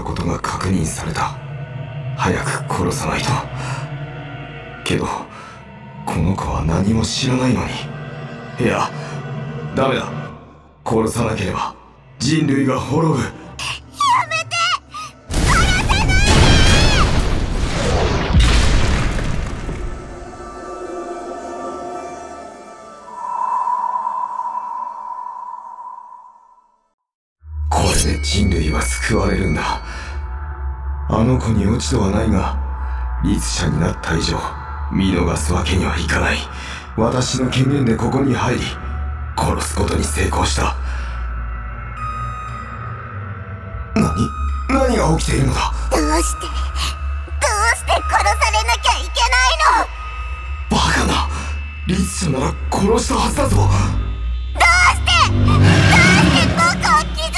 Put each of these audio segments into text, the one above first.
ことが確認された。早く殺さないと。けどこの子は何も知らないのに。いや、ダメだ。殺さなければ人類が滅ぶ。これで人類は救われるんだ。あの子に落ち度はないが、律者になった以上見逃すわけにはいかない。私の権限でここに入り殺すことに成功した。何が起きているのだ。 どうして殺されなきゃいけないの。 バカな。律者なら殺したはずだぞ。 どうして僕を傷つけるん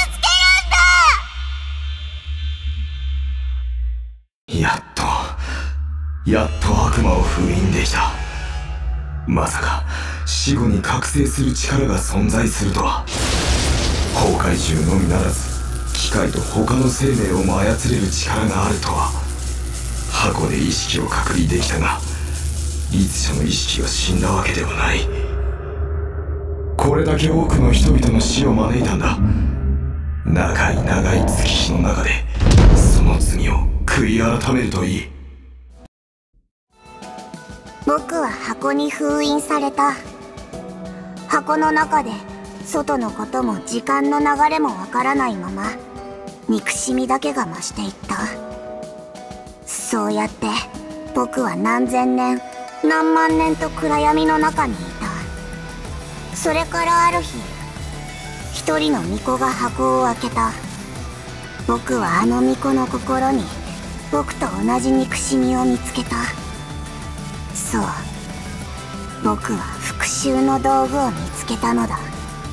だ。 やっと悪魔を封印できた。まさか死後に覚醒する力が存在するとは。崩壊獣のみならず機械と他の生命をも操れる力があるとは。箱で意識を隔離できたが、律者の意識が死んだわけではない。これだけ多くの人々の死を招いたんだ。長い長い月日の中でその罪を悔い改めるといい。 僕は箱に封印された。箱の中で外のことも時間の流れもわからないまま憎しみだけが増していった。そうやって僕は何千年何万年と暗闇の中にいた。それからある日、一人の巫女が箱を開けた。僕はあの巫女の心に僕と同じ憎しみを見つけた。そう、僕は復讐の道具を見つけたのだ。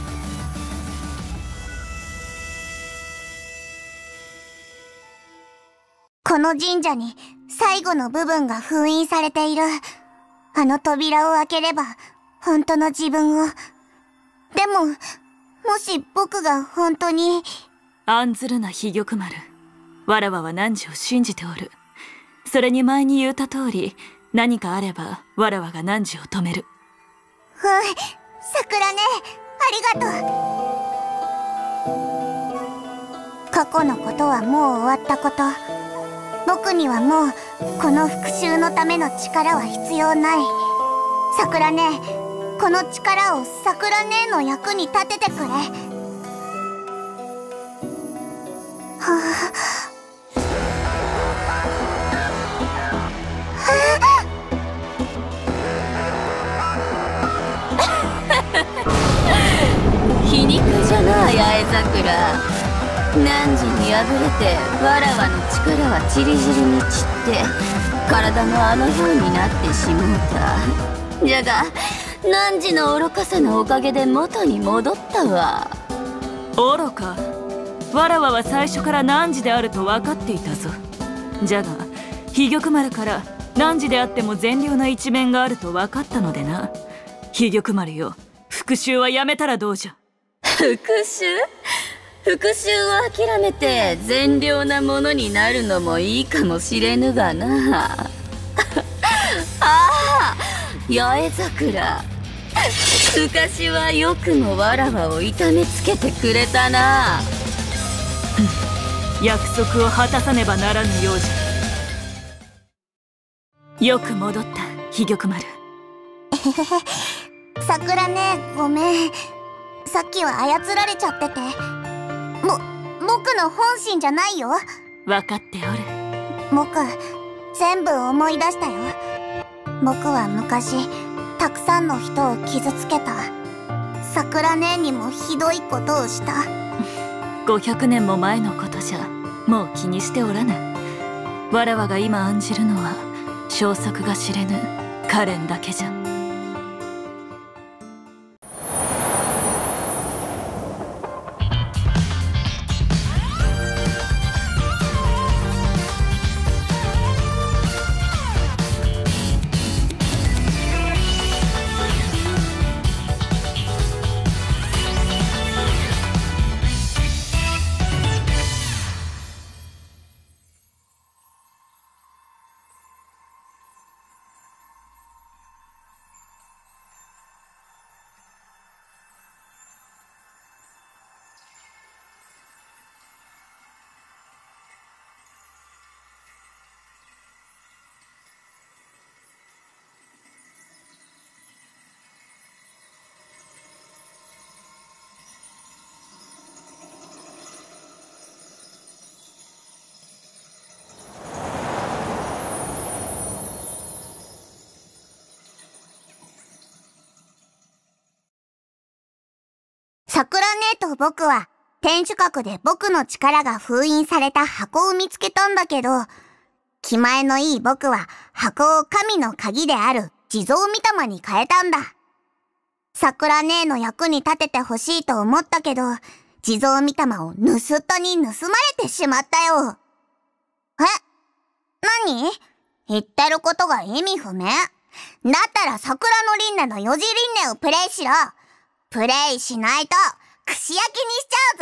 この神社に最後の部分が封印されている。あの扉を開ければ本当の自分を。でも、もし僕が本当に。 案ずるな非玉丸。わらわは汝を信じておる。それに前に言うた通り、何かあればわらわが汝を止める。 桜ね、ありがとう。過去のことはもう終わったこと。僕にはもうこの復讐のための力は必要ない。桜ね、この力を桜ねの役に立ててくれ。 皮肉じゃな、八重桜。汝に敗れてわらわの力はちりぢりに散って体もあのようになってしもうた。じゃが汝の愚かさのおかげで元に戻ったわ。 愚か。わらわは最初から汝であると分かっていたぞ。じゃが非玉丸から汝であっても善良な一面があると分かったのでな。非玉丸よ、復讐はやめたらどうじゃ。 復讐を諦めて善良なものになるのもいいかもしれぬがな。ああ、八重桜。昔はよくもわらわを痛めつけてくれたな。 約束を果たさねばならぬようじゃ。よく戻った非玉丸。 桜ね、ごめん。さっきは操られちゃってて。僕の本心じゃないよ。 分かっておる。 僕、全部思い出したよ。僕は昔たくさんの人を傷つけた。桜姉にもひどいことをした。 500年も前のことじゃもう気にしておらぬ。わらわが今案じるのは消息が知れぬカレンだけじゃ。 桜姉と僕は天守閣で僕の力が封印された箱を見つけたんだけど、気前のいい僕は箱を神の鍵である地蔵御霊に変えたんだ。桜姉の役に立ててほしいと思ったけど、地蔵御霊を盗人に盗まれてしまったよ。何？言ってることが意味不明。だったら桜の輪廻の四次輪廻をプレイしろ。プレイしないと串焼きにしちゃうぞ。